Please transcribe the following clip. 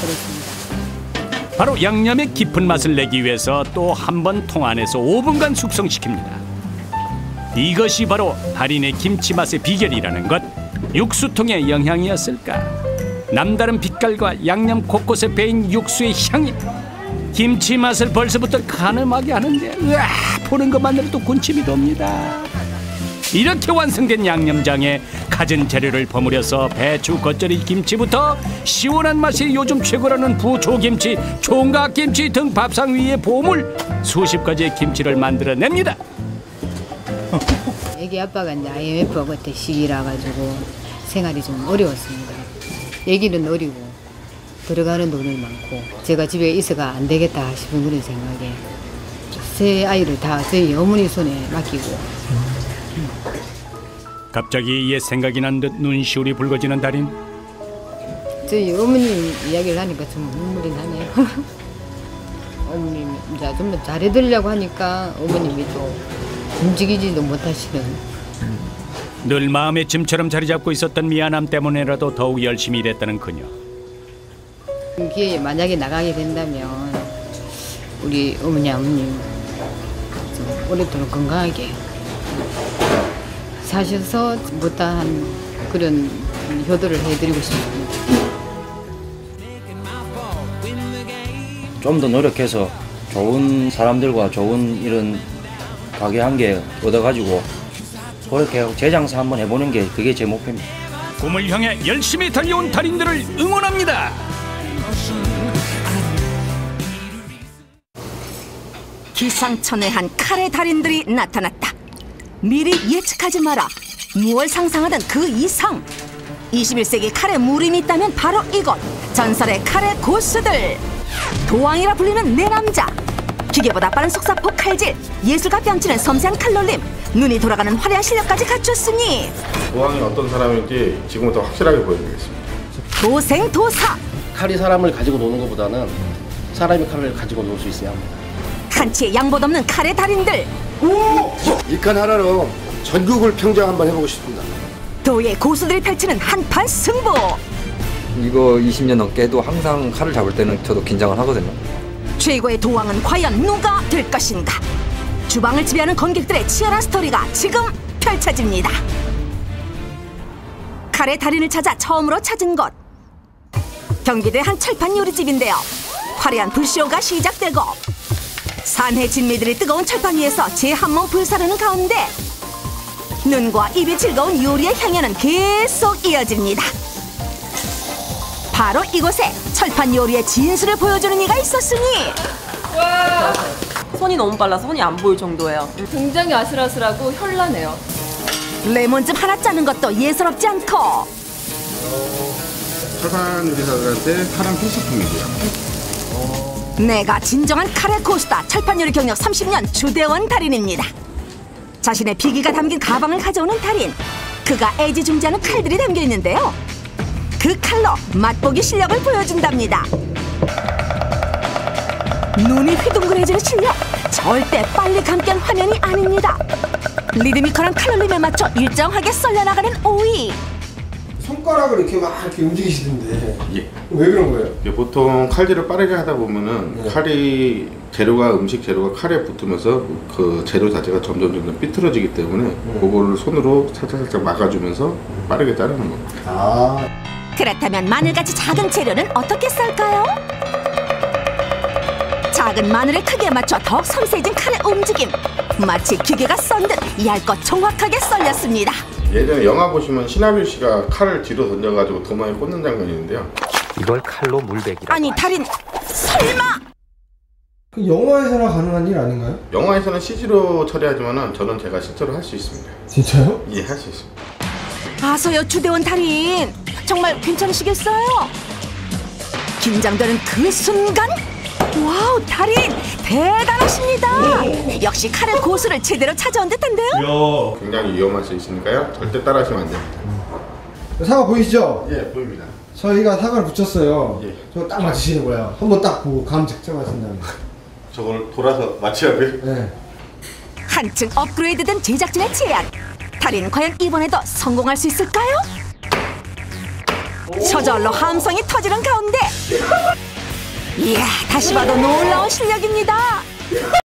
그렇습니다. 바로 양념의 깊은 맛을 내기 위해서 또 한 번 통 안에서 5분간 숙성시킵니다. 이것이 바로 달인의 김치 맛의 비결이라는 것. 육수통의 영향이었을까? 남다른 빛깔과 양념 곳곳에 배인 육수의 향이 김치 맛을 벌써부터 가늠하게 하는데, 으아, 보는 것만으로도 군침이 돕니다. 이렇게 완성된 양념장에 갖은 재료를 버무려서 배추, 겉절이 김치부터 시원한 맛이 요즘 최고라는 부초김치, 총각김치 등 밥상 위의 보물 수십 가지의 김치를 만들어냅니다. 애기 아빠가 이제 IMF 그때 시기라 가지고 생활이 좀 어려웠습니다. 애기는 어리고 들어가는 돈이 많고 제가 집에 있어가 안 되겠다 싶은 그런 생각에 세 아이를 다 저희 어머니 손에 맡기고. 갑자기 옛 생각이 난 듯 눈시울이 붉어지는 달인. 저희 어머님 이야기를 하니까 좀 눈물이 나네요. 어머님 이제 좀 더 잘해드리려고 하니까 어머님이 또 움직이지도 못하시는. 늘 마음의 짐처럼 자리 잡고 있었던 미안함 때문에라도 더욱 열심히 일했다는 그녀. 기회에 만약에 나가게 된다면 우리 어머니 아버님 좀 오랫도록 건강하게 사셔서 못다한 그런 효도를 해드리고 싶습니다. 좀 더 노력해서 좋은 사람들과 좋은 이런 가게 한 개 얻어가지고 그렇게 재장사 한번 해보는 게 그게 제 목표입니다. 꿈을 향해 열심히 달려온 달인들을 응원합니다. 기상천외한 카레 달인들이 나타났다. 미리 예측하지 마라. 무얼 상상하든 그 이상. 21세기 카레 무림이 있다면 바로 이곳. 전설의 카레 고수들. 도왕이라 불리는 네 남자. 기계보다 빠른 속사포 칼질, 예술가 뺨치는 섬세한 칼놀림, 눈이 돌아가는 화려한 실력까지 갖췄으니 도왕이 어떤 사람인지 지금부터 확실하게 보여드리겠습니다. 도생도사. 칼이 사람을 가지고 노는 것보다는 사람이 칼을 가지고 놀 수 있어야 합니다. 한치의 양보도 없는 카레 달인들. 이 칼 하나로 전국을 평정 한번 해보고 싶습니다. 도의 고수들이 펼치는 한판 승부. 이거 20년 넘게 해도 항상 칼을 잡을 때는 저도 긴장을 하거든요. 최고의 도왕은 과연 누가 될 것인가? 주방을 지배하는 관객들의 치열한 스토리가 지금 펼쳐집니다. 카레 달인을 찾아 처음으로 찾은 곳. 경기도의 한 철판 요리집인데요. 화려한 불쇼가 시작되고 산해 진미들이 뜨거운 철판 위에서 제 한몸 불사르는 가운데 눈과 입이 즐거운 요리의 향연은 계속 이어집니다. 바로 이곳에 철판 요리의 진수를 보여주는 이가 있었으니 와, 손이 너무 빨라서 손이 안 보일 정도예요. 굉장히 아슬아슬하고 현란해요. 레몬즙 하나 짜는 것도 예사롭지 않고 철판 요리사들한테 사랑 필수품이고요. 내가 진정한 카레 고수다. 철판 요리 경력 30년 주대원 달인입니다. 자신의 비기가 담긴 가방을 가져오는 달인. 그가 애지중지하는 칼들이 담겨 있는데요. 그 칼로 맛보기 실력을 보여준답니다. 눈이 휘둥그레지는 실력. 절대 빨리 감기한 화면이 아닙니다. 리드미컬한 칼로림에 맞춰 일정하게 썰려나가는 오이. 손가락을 이렇게 막 이렇게 움직이시던데. 예. 왜 그런 거예요? 보통 칼질을 빠르게 하다 보면은 칼이 음식 재료가 칼에 붙으면서 그 재료 자체가 점점 삐뚤어지기 때문에 그거를 손으로 살짝 막아주면서 빠르게 자르는 겁니다. 그렇다면 마늘같이 작은 재료는 어떻게 썰까요? 작은 마늘을 크기에 맞춰 더욱 섬세해진 칼의 움직임. 마치 기계가 썬 듯 얇고 정확하게 썰렸습니다. 예전에 영화 보시면 신하균 씨가 칼을 뒤로 던져가지고 도마에 꽂는 장면이 있는데요. 이걸 칼로 물베기라고. 아니 달인 설마? 그 영화에서나 가능한 일 아닌가요? 영화에서는 CG로 처리하지만은 저는 제가 실제로 할 수 있습니다. 진짜요? 예, 할 수 있습니다. 아서요 주대원 달인. 정말 괜찮으시겠어요? 긴장되는 그 순간. 와우 달인 대단하십니다. 역시 칼의 고수를 제대로 찾아온 듯한데요. 굉장히 위험할 수 있으니까요. 절대 따라하시면 안 됩니다. 사과 보이시죠? 예, 보입니다. 저희가 사과를 붙였어요. 예. 저거 딱 맞추시는 거예요. 한번 딱 보고 감 측정하신 다음에. 저걸 돌아서 맞춰야고요? 네. 한층 업그레이드된 제작진의 제안. 달인 과연 이번에도 성공할 수 있을까요? 저절로 함성이 터지는 가운데 이야, 다시 봐도 놀라운 실력입니다.